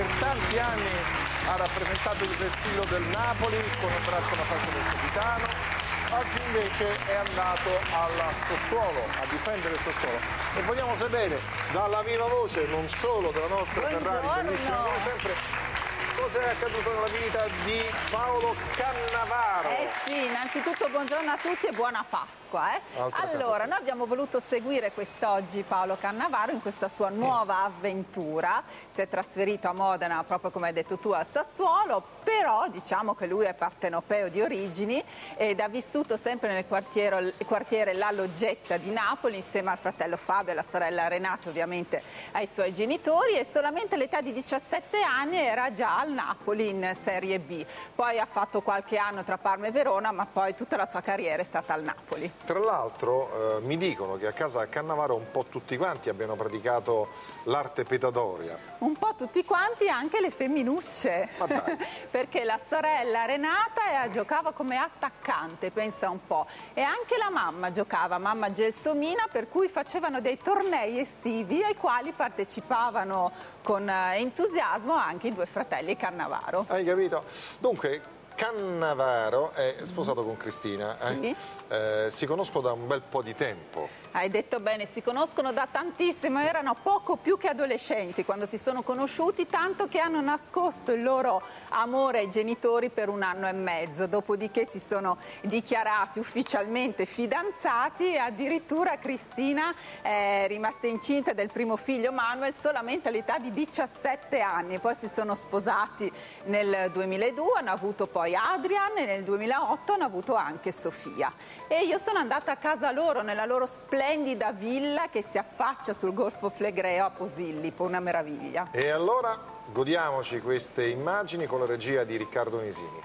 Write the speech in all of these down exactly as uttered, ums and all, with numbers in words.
in tanti anni ha rappresentato il vessillo del Napoli con il braccio alla fascia del capitano. Oggi invece è andato al Sassuolo, a difendere il Sassuolo. E vogliamo sapere dalla viva voce, non solo della nostra Buongiorno. Ferrari, bellissima come sempre, cosa è accaduto nella vita di Paolo Cannavaro? Eh sì, innanzitutto buongiorno a tutti e buona Pasqua. Eh? Allora, noi abbiamo voluto seguire quest'oggi Paolo Cannavaro in questa sua nuova avventura. Si è trasferito a Modena, proprio come hai detto tu, al Sassuolo, però diciamo che lui è partenopeo di origini ed ha vissuto sempre nel quartiere, quartiere La Loggetta di Napoli insieme al fratello Fabio e alla sorella Renata, ovviamente ai suoi genitori, e solamente all'età di diciassette anni era già al Napoli in Serie B. Poi ha fatto qualche anno tra Parma e Verona, ma poi tutta la sua carriera è stata al Napoli. Tra l'altro eh, mi dicono che a casa Cannavaro un po' tutti quanti abbiano praticato l'arte petatoria. Un po' tutti quanti, anche le femminucce. Ma dai. Perché la sorella Renata eh, giocava come attaccante, pensa un po', e anche la mamma giocava, mamma Gelsomina, per cui facevano dei tornei estivi ai quali partecipavano con eh, entusiasmo anche i due fratelli Cannavaro. Hai capito? Dunque, Cannavaro è sposato con Cristina, Sì. eh? Eh, si conoscono da un bel po' di tempo. Hai detto bene, si conoscono da tantissimo, erano poco più che adolescenti quando si sono conosciuti, tanto che hanno nascosto il loro amore ai genitori per un anno e mezzo, dopodiché si sono dichiarati ufficialmente fidanzati e addirittura Cristina è rimasta incinta del primo figlio Manuel solamente all'età di diciassette anni, poi si sono sposati nel duemiladue, hanno avuto poi Adrian e nel duemilaotto hanno avuto anche Sofia. E io sono andata a casa loro, nella loro splendida villa che si affaccia sul Golfo Flegreo a Posillipo, una meraviglia. E allora godiamoci queste immagini con la regia di Riccardo Nisini.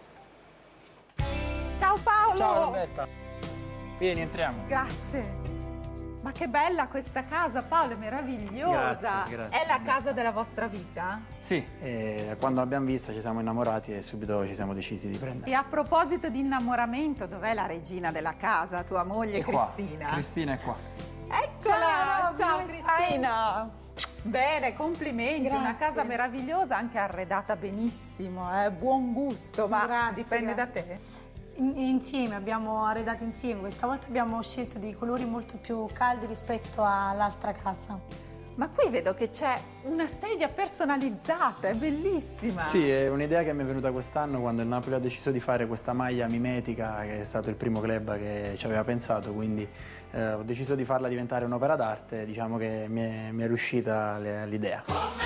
Ciao Paolo! Ciao Roberta, vieni, entriamo. Grazie. Ma che bella questa casa, Paolo, è meravigliosa. Grazie, grazie. È la casa della vostra vita? Sì, eh, quando l'abbiamo vista ci siamo innamorati e subito ci siamo decisi di prendere. E a proposito di innamoramento, dov'è la regina della casa, tua moglie È qua. Cristina? Cristina è qua. Eccola! Ciao, Ciao come Cristina! Bene, complimenti, Grazie. una casa meravigliosa, anche arredata benissimo, eh? Buon gusto, ma Grazie, dipende grazie. da te? In- insieme, abbiamo arredato insieme, questa volta abbiamo scelto dei colori molto più caldi rispetto all'altra casa. Ma qui vedo che c'è una sedia personalizzata, è bellissima! Sì, è un'idea che mi è venuta quest'anno quando il Napoli ha deciso di fare questa maglia mimetica, che è stato il primo club che ci aveva pensato, quindi eh, ho deciso di farla diventare un'opera d'arte, diciamo che mi è, mi è riuscita l'idea.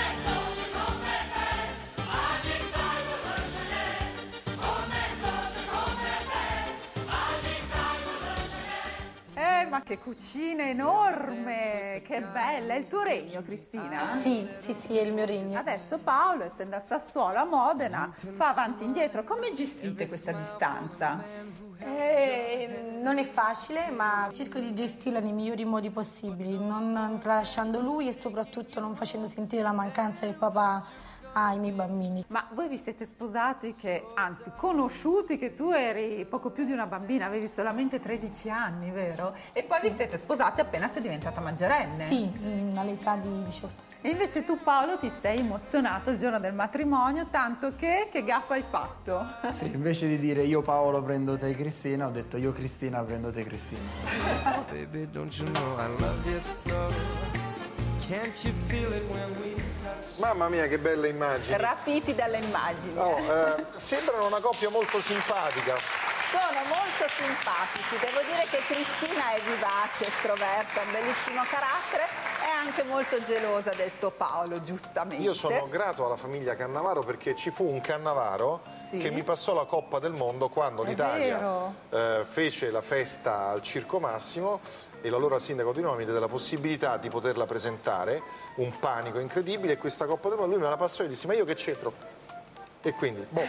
Eh, ma che cucina enorme! Che bella! È il tuo regno, Cristina? Sì, sì, sì, è il mio regno. Adesso Paolo, essendo a Sassuolo, a Modena, fa avanti e indietro. Come gestite questa distanza? Eh, non è facile, ma cerco di gestirla nei migliori modi possibili, non tralasciando lui e soprattutto non facendo sentire la mancanza del papà ai miei bambini. Ma voi vi siete sposati, che, anzi conosciuti, che tu eri poco più di una bambina, avevi solamente tredici anni, vero? E poi vi siete sposati appena sei diventata maggiorenne. Sì, all'età di diciotto. E invece tu, Paolo, ti sei emozionato il giorno del matrimonio, tanto che, che gaffa hai fatto? Sì, invece di dire io Paolo prendo te Cristina, ho detto io Cristina prendo te Cristina. Baby, don't you know I love you so? Can't you feel it when we touch? Mamma mia, che belle immagini. Rapiti dalle immagini. Oh, eh, sembrano una coppia molto simpatica. Sono molto simpatici, devo dire che Cristina è vivace, estroversa, un bellissimo carattere, è anche molto gelosa del suo Paolo, giustamente. Io sono grato alla famiglia Cannavaro perché ci fu un Cannavaro Sì. che mi passò la Coppa del Mondo quando È l'Italia vero. eh, fece la festa al Circo Massimo e l'allora sindaco di Roma mi diede la possibilità di poterla presentare, un panico incredibile, e questa Coppa del Mondo lui me la passò e disse: ma io che c'entro? E quindi, boh.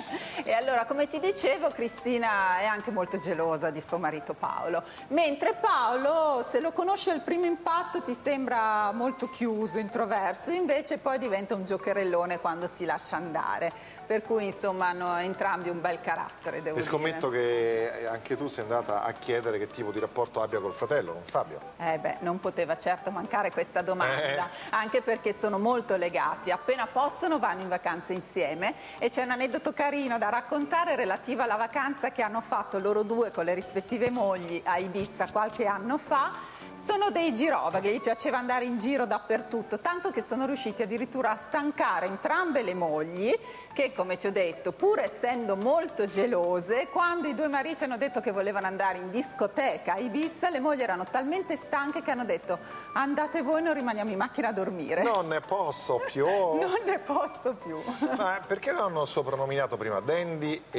E allora, come ti dicevo, Cristina è anche molto gelosa di suo marito Paolo, mentre Paolo, se lo conosce al primo impatto, ti sembra molto chiuso, introverso, invece poi diventa un giocherellone quando si lascia andare, per cui insomma hanno entrambi un bel carattere, devo E dire. scommetto che anche tu sei andata a chiedere che tipo di rapporto abbia col fratello, con Fabio. Eh beh, non poteva certo mancare questa domanda, Eh. anche perché sono molto legati, appena possono vanno in vacanza insieme, e c'è un aneddoto carino da raccontare relativo alla vacanza che hanno fatto loro due con le rispettive mogli a Ibiza qualche anno fa. Sono dei girovaghi, gli piaceva andare in giro dappertutto, tanto che sono riusciti addirittura a stancare entrambe le mogli, che, come ti ho detto, pur essendo molto gelose, quando i due mariti hanno detto che volevano andare in discoteca a Ibiza, le mogli erano talmente stanche che hanno detto: andate voi, noi rimaniamo in macchina a dormire. Non ne posso più. Non ne posso più. Ma perché non hanno soprannominato prima Dandy e,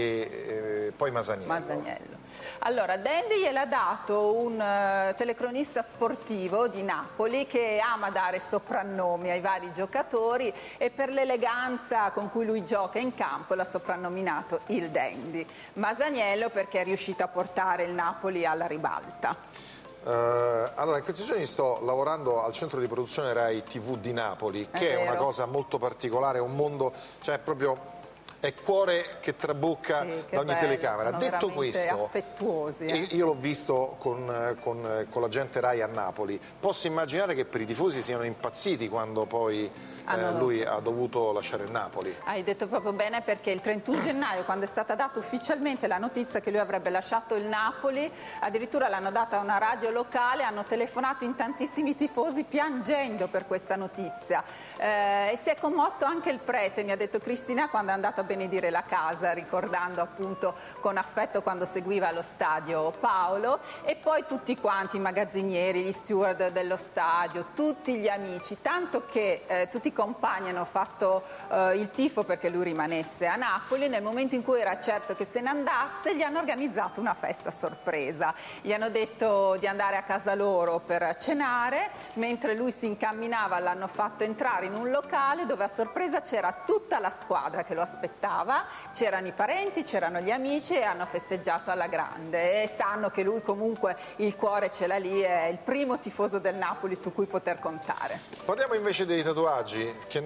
e poi Masaniello? Masaniello. Allora, Dandy gliel'ha dato un uh, telecronista sportivo di Napoli che ama dare soprannomi ai vari giocatori, e per l'eleganza con cui lui gioca in campo l'ha soprannominato il Dandy. Masaniello perché è riuscito a portare il Napoli alla ribalta. Uh, allora, in questi giorni sto lavorando al centro di produzione Rai tivù di Napoli, È che è, vero. una cosa molto particolare, un mondo, cioè proprio è cuore che trabocca Sì, che da ogni bello, telecamera. sono Detto veramente questo, affettuosi, eh. io l'ho visto con, con, con la gente Rai a Napoli, posso immaginare che per i tifosi siano impazziti quando poi Ah, eh, no, lui sì. ha dovuto lasciare il Napoli. Hai detto proprio bene, perché il trentuno gennaio, quando è stata data ufficialmente la notizia che lui avrebbe lasciato il Napoli, addirittura l'hanno data a una radio locale, hanno telefonato in tantissimi tifosi piangendo per questa notizia. Eh, e si è commosso anche il prete, mi ha detto Cristina, quando è andato a benedire la casa, ricordando appunto con affetto quando seguiva allo stadio Paolo, e poi tutti quanti, i magazzinieri, gli steward dello stadio, tutti gli amici, tanto che eh, tutti i compagni hanno fatto eh, il tifo perché lui rimanesse a Napoli. Nel momento in cui era certo che se ne andasse, gli hanno organizzato una festa sorpresa, gli hanno detto di andare a casa loro per cenare, mentre lui si incamminava l'hanno fatto entrare in un locale dove a sorpresa c'era tutta la squadra che lo aspettava, c'erano i parenti, c'erano gli amici, e hanno festeggiato alla grande, e sanno che lui comunque il cuore ce l'ha lì, è il primo tifoso del Napoli su cui poter contare. Parliamo invece dei tatuaggi, che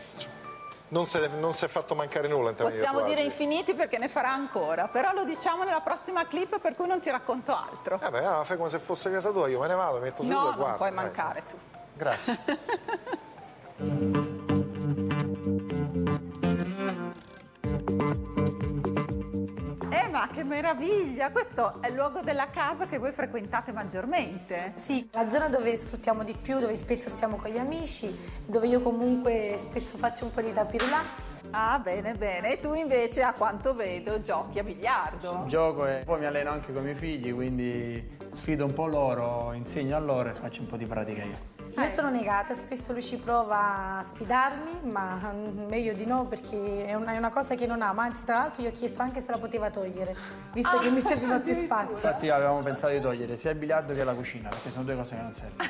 non si è, non si è fatto mancare nulla in termini Possiamo di dire tatuaggi. infiniti perché ne farà ancora, però lo diciamo nella prossima clip, per cui non ti racconto altro. Eh beh, allora fai come se fosse casa tua, io me ne vado, mi metto su No, e non guardo. puoi dai. mancare tu. Grazie. Eh, ma che meraviglia! Questo è il luogo della casa che voi frequentate maggiormente. Sì, la zona dove sfruttiamo di più, dove spesso stiamo con gli amici, dove io comunque spesso faccio un po' di tapirulà. Ah, bene, bene. E tu invece, a quanto vedo, giochi a biliardo. Gioco e poi mi alleno anche con i miei figli, quindi sfido un po' loro, insegno a loro e faccio un po' di pratica io. Io sono negata, spesso lui ci prova a sfidarmi, ma meglio di no, perché è una, è una cosa che non ama. Anzi, tra l'altro gli ho chiesto anche se la poteva togliere, visto Ah, che mi serviva più spazio. Infatti avevamo pensato di togliere sia il biliardo che la cucina, perché sono due cose che non servono.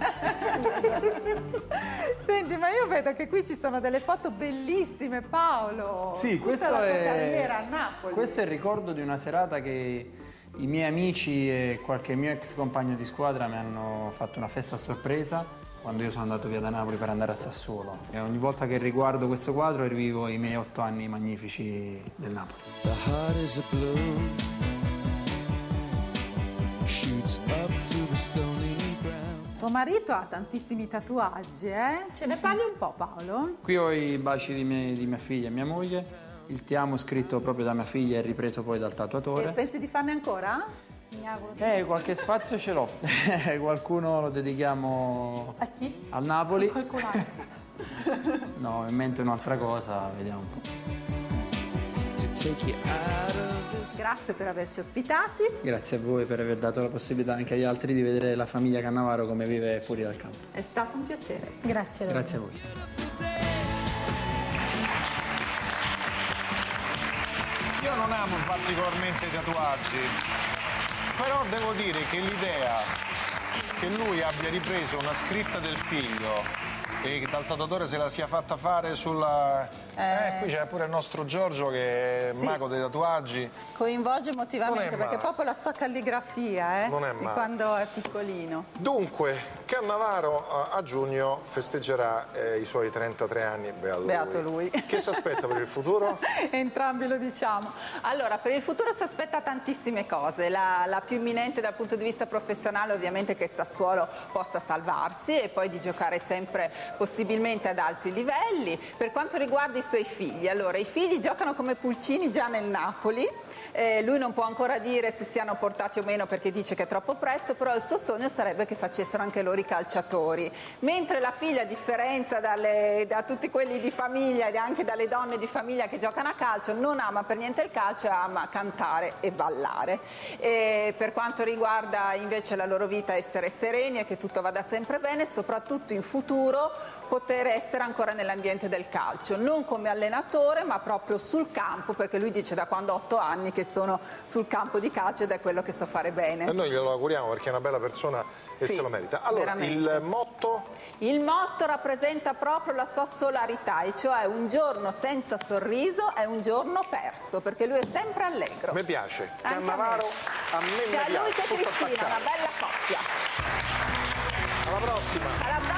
Senti, ma io vedo che qui ci sono delle foto bellissime, Paolo. Sì, Tutta questo la tua è, carriera a Napoli. questo è il ricordo di una serata che i miei amici e qualche mio ex compagno di squadra mi hanno fatto una festa a sorpresa quando io sono andato via da Napoli per andare a Sassuolo. E ogni volta che riguardo questo quadro rivivo i miei otto anni magnifici del Napoli. The heart is a blue, shoots up through the stony ground. Tuo marito ha tantissimi tatuaggi, eh? Ce ne parli un po', Paolo? Qui ho i baci di, mie- di mia figlia e mia moglie, il ti amo scritto proprio da mia figlia e ripreso poi dal E tatuatore. pensi di farne ancora? Mi auguro che... Eh, qualche spazio ce l'ho. Qualcuno lo dedichiamo A chi? al Napoli. Qualcun altro. No, in mente un'altra cosa, vediamo un po'. To take you out of this. Grazie per averci ospitati. Grazie a voi per aver dato la possibilità anche agli altri di vedere la famiglia Cannavaro come vive fuori dal campo. È stato un piacere. Grazie a loro. Grazie a voi. Io non amo particolarmente i tatuaggi, però devo dire che l'idea che lui abbia ripreso una scritta del figlio e dal tatuatore se la sia fatta fare sulla... Eh, eh qui c'è pure il nostro Giorgio che è sì. mago dei tatuaggi. Coinvolge emotivamente perché è proprio la sua calligrafia, eh, non è di quando è piccolino. Dunque, Cannavaro a giugno festeggerà eh, i suoi trentatré anni, beato, beato lui. lui. Che si aspetta per il futuro? Entrambi lo diciamo. Allora, per il futuro si aspetta tantissime cose. La, la più imminente dal punto di vista professionale ovviamente è che Sassuolo possa salvarsi e poi di giocare sempre possibilmente ad alti livelli. Per quanto riguarda i suoi figli, allora i figli giocano come pulcini già nel Napoli, eh, lui non può ancora dire se siano portati o meno perché dice che è troppo presto, però il suo sogno sarebbe che facessero anche loro i calciatori, mentre la figlia, a differenza dalle, da tutti quelli di famiglia e anche dalle donne di famiglia che giocano a calcio, non ama per niente il calcio, ama cantare e ballare. E per quanto riguarda invece la loro vita, essere sereni e che tutto vada sempre bene, soprattutto in futuro poter essere ancora nell'ambiente del calcio, non come allenatore ma proprio sul campo, perché lui dice da quando ho otto anni che sono sul campo di calcio ed è quello che so fare bene. E noi glielo auguriamo perché è una bella persona e sì, se lo merita. Allora, veramente. Il motto? Il motto rappresenta proprio la sua solarità, e cioè un giorno senza sorriso è un giorno perso, perché lui è sempre allegro. Mi piace. Cannavaro a me, a me sia mi piace. lui che Tutto Cristina, attaccato. una bella coppia. Alla prossima. Alla prossima.